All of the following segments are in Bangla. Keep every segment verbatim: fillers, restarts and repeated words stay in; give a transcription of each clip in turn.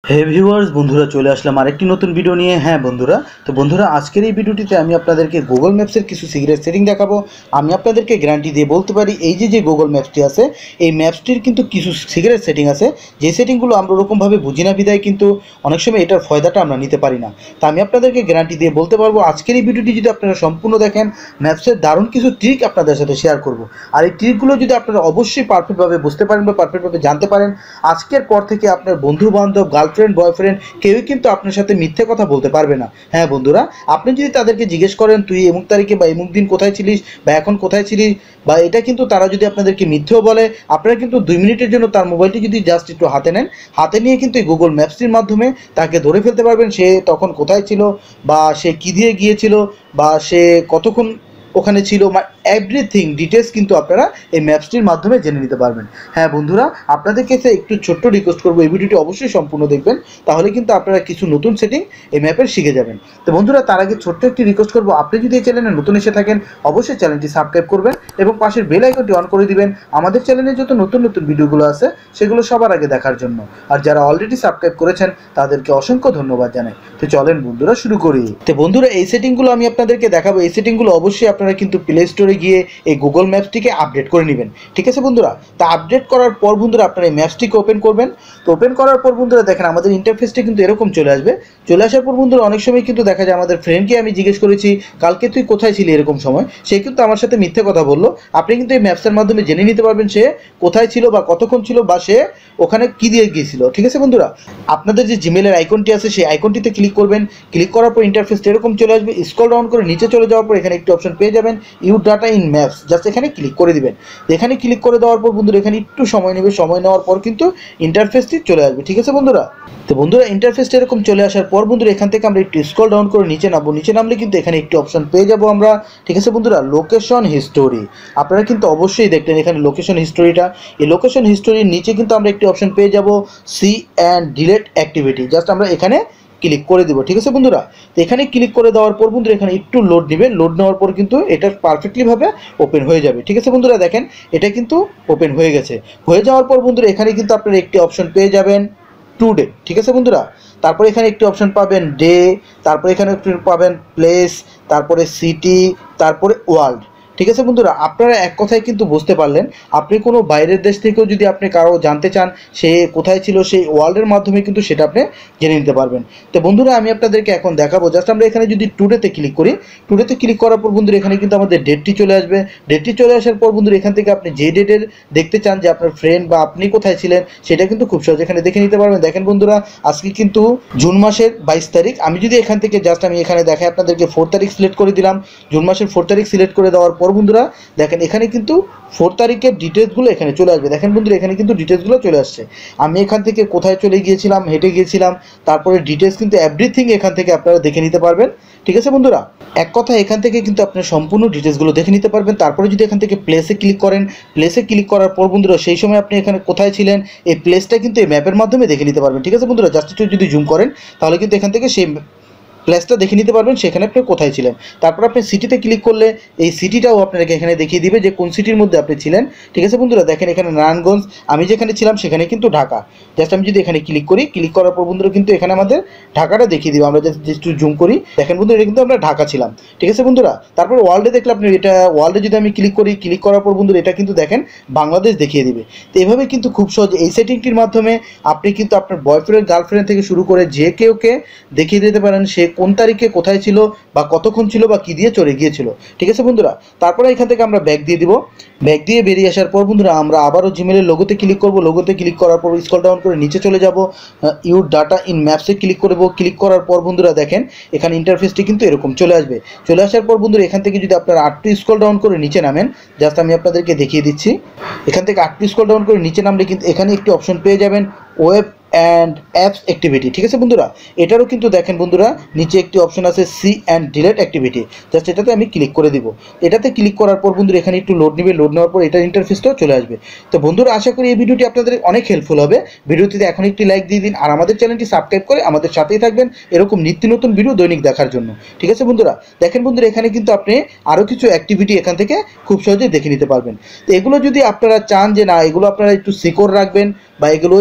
হে ভিউয়ার্স, বন্ধুরা চলে আসলাম আরেকটি নতুন ভিডিও নিয়ে। হ্যাঁ বন্ধুরা, তো বন্ধুরা আজকের এই ভিডিওটিতে আমি আপনাদেরকে গুগল ম্যাপসের কিছু সিক্রেট সেটিং দেখাবো। আমি আপনাদেরকে গ্যারান্টি দিয়ে বলতে পারি, এই যে যে গুগল ম্যাপসটি আছে, এই ম্যাপসটির কিন্তু কিছু সিক্রেট সেটিং আছে, যে সেটিংগুলো আমরা ওরকমভাবে বুঝি না বিদায় কিন্তু অনেক সময় এটার ফয়দাটা আমরা নিতে পারি না। তা আমি আপনাদেরকে গ্যারান্টি দিয়ে বলতে পারবো, আজকের এই ভিডিওটি যদি আপনারা সম্পূর্ণ দেখেন, ম্যাপসের দারুণ কিছু ট্রিক আপনাদের সাথে শেয়ার করব। আর এই ট্রিকগুলো যদি আপনারা অবশ্যই পারফেক্টভাবে বুঝতে পারেন বা পারফেক্টভাবে জানতে পারেন, আজকের পর থেকে আপনার বন্ধু বান্ধব, গার্লফ্রেন্ড, বয়ফ্রেন্ড কেউই কিন্তু আপনার সাথে মিথ্যে কথা বলতে পারবে না। হ্যাঁ বন্ধুরা, আপনি যদি তাদেরকে জিজ্ঞেস করেন তুই এমুক তারিখে বা এমুক দিন কোথায় ছিলিস বা এখন কোথায় ছিলিস, বা এটা কিন্তু তারা যদি আপনাদেরকে মিথ্যেও বলে, আপনারা কিন্তু দুই মিনিটের জন্য তার মোবাইলটি যদি জাস্ট একটু হাতে নেন, হাতে নিয়ে কিন্তু এই গুগল ম্যাপসটির মাধ্যমে তাকে ধরে ফেলতে পারবেন সে তখন কোথায় ছিল, বা সে কী দিয়ে গিয়েছিল, বা সে কতক্ষণ ওখানে ছিল, মানে এভরিথিং ডিটেলস কিন্তু আপনারা এই ম্যাপসটির মাধ্যমে জেনে নিতে পারবেন। হ্যাঁ বন্ধুরা, আপনাদের কাছে একটু ছোট্ট রিকোয়েস্ট করবো, এই ভিডিওটি অবশ্যই সম্পূর্ণ দেখবেন, তাহলে কিন্তু আপনারা কিছু নতুন সেটিং এই ম্যাপের শিখে যাবেন। তো বন্ধুরা, তার আগে ছোট্ট একটি রিকোয়েস্ট করবো, আপনি যদি এই চ্যানেলে নতুন এসে থাকেন অবশ্যই চ্যানেলটি সাবস্ক্রাইব করবেন এবং পাশের বেল আইকনটি অন করে দিবেন আমাদের চ্যানেলে যত নতুন নতুন ভিডিওগুলো আছে সেগুলো সবার আগে দেখার জন্য। আর যারা অলরেডি সাবস্ক্রাইব করেছেন তাদেরকে অসংখ্য ধন্যবাদ জানাই। তো চলেন বন্ধুরা শুরু করি। তো বন্ধুরা, এই সেটিংগুলো আমি আপনাদেরকে দেখাবো, এই সেটিংগুলো অবশ্যই আপনারা কিন্তু প্লে স্টোরে গিয়ে এই গুগল ম্যাপসটিকে আপডেট করে নেবেন। ঠিক আছে বন্ধুরা, তা আপডেট করার পর বন্ধুরা আপনারা এই ম্যাপসটিকে ওপেন করবেন। তো ওপেন করার পর বন্ধুরা দেখেন আমাদের ইন্টারফেসটি কিন্তু এরকম চলে আসবে। চলে আসার পর বন্ধুরা অনেক সময় কিন্তু দেখা যায় আমাদের ফ্রেন্ডকে আমি জিজ্ঞেস করেছি কালকে তুই কোথায় ছিলি এরকম সময়, সে কিন্তু আমার সাথে মিথ্যে কথা বললো। আপনি কিন্তু এই ম্যাপসের মাধ্যমে জেনে নিতে পারবেন সে কোথায় ছিল বা কতক্ষণ ছিল বা সে ওখানে কী দিয়ে গিয়েছিল। ঠিক আছে বন্ধুরা, আপনাদের যে জিমেলের আইকনটি আছে সেই আইকনটিতে ক্লিক করবেন। ক্লিক করার পর ইন্টারফেসটা এরকম চলে আসবে। স্ক্রল ডাউন করে নিচে চলে যাওয়ার পর এখানে একটি অপশন পেয়ে যাবেন, you data in maps, just এখানে ক্লিক করে দিবেন। এখানে ক্লিক করে দেওয়ার পর বন্ধুরা এখানে একটু সময় নেবে, সময় নেওয়ার পর কিন্তু ইন্টারফেসটি চলে আসবে। ঠিক আছে বন্ধুরা, তো বন্ধুরা ইন্টারফেসটা এরকম চলে আসার পর বন্ধুরা এখান থেকে আমরা একটু স্ক্রল ডাউন করে নিচে নামবো। নিচে নামলে কিন্তু এখানে একটি অপশন পেয়ে যাবো আমরা। ঠিক আছে বন্ধুরা, লোকেশন হিস্টোরি, আপনারা কিন্তু অবশ্যই দেখলেন এখানে লোকেশন হিস্টোরিটা। এই লোকেশন হিস্টোরির নিচে কিন্তু আমরা একটি অপশন পেয়ে যাব, see and delete activity, just আমরা এখানে ক্লিক করে দেবো। ঠিক আছে বন্ধুরা, তো এখানে ক্লিক করে দেওয়ার পর বন্ধুরা এখানে একটু লোড নেবে, লোড নেওয়ার পর কিন্তু এটা পারফেক্টলিভাবে ওপেন হয়ে যাবে। ঠিক আছে বন্ধুরা, দেখেন এটা কিন্তু ওপেন হয়ে গেছে। হয়ে যাওয়ার পর বন্ধুরা এখানে কিন্তু আপনারা একটি অপশন পেয়ে যাবেন টুডে। ঠিক আছে বন্ধুরা, তারপরে এখানে একটি অপশন পাবেন ডে, তারপরে এখানে একটু পাবেন প্লেস, তারপরে সিটি, তারপরে ওয়ার্ল্ড। ঠিক আছে বন্ধুরা, আপনারা এক কথায় কিন্তু বুঝতে পারলেন, আপনি কোনো বাইরের দেশ থেকেও যদি আপনি কারো জানতে চান সে কোথায় ছিল, সেই ওয়ার্ল্ডের মাধ্যমে কিন্তু সেটা আপনি জেনে নিতে পারবেন। তো বন্ধুরা আমি আপনাদেরকে এখন দেখাবো, জাস্ট আমরা এখানে যদি টুডেতে ক্লিক করি, টুডেতে ক্লিক করার পর বন্ধুরা এখানে কিন্তু আমাদের ডেটটি চলে আসবে। ডেটটি চলে আসার পর বন্ধুরা এখান থেকে আপনি যে ডেটের দেখতে চান যে আপনার ফ্রেন্ড বা আপনি কোথায় ছিলেন সেটা কিন্তু খুব সহজ এখানে দেখে নিতে পারবেন। দেখেন বন্ধুরা, আজকে কিন্তু জুন মাসের বাইশ তারিখ। আমি যদি এখান থেকে জাস্ট আমি এখানে দেখাই আপনাদেরকে ফোর তারিখ সিলেক্ট করে দিলাম, জুন মাসের ফোর তারিখ সিলেক্ট করে দেওয়ার পর বন্ধুরা দেখেন এখানে কিন্তু ফোর তারিখের ডিটেলসগুলো এখানে চলে আসবে। দেখেন বন্ধুরা এখানে কিন্তু ডিটেলসগুলো চলে আসছে। আমি এখান থেকে কোথায় চলে গিয়েছিলাম, হেঁটে গিয়েছিলাম, তারপরে ডিটেলস কিন্তু এভরিথিং এখান থেকে আপনারা দেখে নিতে পারবেন। ঠিক আছে বন্ধুরা, এক কথা এখান থেকে কিন্তু আপনার সম্পূর্ণ ডিটেলসগুলো দেখে নিতে পারবেন। তারপরে যদি এখান থেকে প্লেসে ক্লিক করেন, প্লেসে ক্লিক করার পর বন্ধুরা সেই সময় আপনি এখানে কোথায় ছিলেন এই প্লেসটা কিন্তু এই ম্যাপের মাধ্যমে দেখে নিতে পারবেন। ঠিক আছে বন্ধুরা, জাস্ট একটু যদি জুম করেন তাহলে কিন্তু এখান থেকে সেই প্লেসটা দেখে নিতে পারবেন সেখানে আপনি কোথায় ছিলেন। তারপর আপনি সিটিতে ক্লিক করলে এই সিটিটাও আপনাকে এখানে দেখিয়ে দিবে যে কোন সিটির মধ্যে আপনি ছিলেন। ঠিক আছে বন্ধুরা, দেখেন এখানে নারায়ণগঞ্জ, আমি যেখানে ছিলাম সেখানে কিন্তু ঢাকা। জাস্ট আমি যদি এখানে ক্লিক করি, ক্লিক করার পর বন্ধুরা কিন্তু এখানে আমাদের ঢাকাটা দেখিয়ে দিবে। আমরা জাস্ট একটু জুম করি, দেখেন বন্ধুরা এটা কিন্তু আমরা ঢাকা ছিলাম। ঠিক আছে বন্ধুরা, তারপর ওয়ার্ল্ডে দেখলে আপনি এটা ওয়ার্ল্ডে যদি আমি ক্লিক করি, ক্লিক করার পর বন্ধুরা এটা কিন্তু দেখেন বাংলাদেশ দেখিয়ে দিবে। তো এইভাবে কিন্তু খুব সহজ এই সেটিংটির মাধ্যমে আপনি কিন্তু আপনার বয়ফ্রেন্ড, গার্লফ্রেন্ড থেকে শুরু করে যে কেউকে দেখিয়ে দিতে পারেন সে কোন তারিখে কোথায় ছিল বা কতক্ষণ ছিল বা কী দিয়ে চলে গিয়েছিল। ঠিক আছে বন্ধুরা, তারপরে এখান থেকে আমরা ব্যাক দিয়ে দিব। ব্যাক দিয়ে বেরিয়ে আসার পর বন্ধুরা আমরা আবারও জিমেলের লোগোতে ক্লিক করব। লোগোতে ক্লিক করার পর স্ক্রল ডাউন করে নিচে চলে যাব, ইউর ডাটা ইন ম্যাপসে ক্লিক করব। ক্লিক করার পর বন্ধুরা দেখেন এখানে ইন্টারফেসটি কিন্তু এরকম চলে আসবে। চলে আসার পর বন্ধুরা এখান থেকে যদি আপনারা আটটু স্ক্রল ডাউন করে নিচে নামেন, জাস্ট আমি আপনাদেরকে দেখিয়ে দিচ্ছি, এখান থেকে আটটু স্ক্রল ডাউন করে নিচে নামলে কিন্তু এখানে একটি অপশন পেয়ে যাবেন ওয়েব অ্যান্ড অ্যাপস অ্যাক্টিভিটি। ঠিক আছে বন্ধুরা, এটারও কিন্তু দেখেন বন্ধুরা নিচে একটি অপশন আছে see and delete activity, just এটাতে আমি ক্লিক করে দিব। এটাতে ক্লিক করার পর বন্ধুরা এখানে একটু লোড নেবে, লোড নেওয়ার পর এটার ইন্টারফেসটাও চলে আসবে। তো বন্ধুরা আশা করি এই ভিডিওটি আপনাদের অনেক হেল্পফুল হবে। ভিডিওটিতে এখন একটি লাইক দিয়ে দিন আর আমাদের চ্যানেলটি সাবস্ক্রাইব করে আমাদের সাথেই থাকবেন এরকম নিত্য নতুন ভিডিও দৈনিক দেখার জন্য। ঠিক আছে বন্ধুরা, দেখেন বন্ধুরা এখানে কিন্তু আপনি আরও কিছু অ্যাক্টিভিটি এখান থেকে খুব সহজেই দেখে নিতে পারবেন। তো এগুলো যদি আপনারা চান যে না এগুলো আপনারা একটু সিকিউর রাখবেন বা এগুলো এই অ্যাক্টিভিটি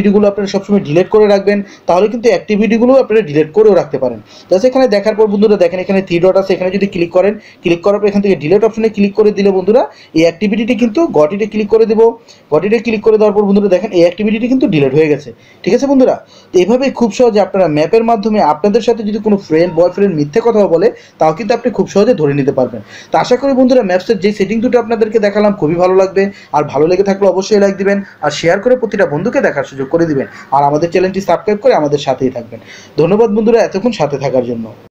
অ্যাক্টিভিটিগুলো আপনারা সবসময় ডিলিট করে রাখবেন, তাহলে কিন্তু অ্যাক্টিভিটিগুলো আপনারা ডিলিট করেও রাখতে পারেন। জাস্ট এখানে দেখার পর বন্ধুরা দেখেন এখানে থ্রি ডট আছে, এখানে যদি ক্লিক করেন, ক্লিক করার পর এখান থেকে ডিলিট অপশনে ক্লিক করে দিলে বন্ধুরা এই অ্যাক্টিভিটিটি কিন্তু গটিতে ক্লিক করে দেবো। গটিতে ক্লিক করে দেওয়ার পর বন্ধুরা দেখেন এই অ্যাক্টিভিটিটি কিন্তু ডিলিট হয়ে গেছে। ঠিক আছে বন্ধুরা, তো এইভাবেই খুব সহজে আপনারা ম্যাপের মাধ্যমে আপনাদের সাথে যদি কোনো ফ্রেন্ড বয়ফ্রেন্ড মিথ্যে কথা বলে তাও কিন্তু আপনি খুব সহজে ধরে নিতে পারবেন। তো আশা করি বন্ধুরা ম্যাপসের যে সেটিং দুটো আপনাদেরকে দেখালাম খুবই ভালো লাগবে, আর ভালো লেগে থাকলে অবশ্যই লাইক দিবেন আর শেয়ার করে প্রতিটা বন্ধুকে দেখার সুযোগ করে দিবেন, আর আমাদের চ্যানেলটি সাবস্ক্রাইব করে আমাদের সাথেই থাকবেন। ধন্যবাদ বন্ধুরা এতক্ষণ সাথে থাকার জন্য।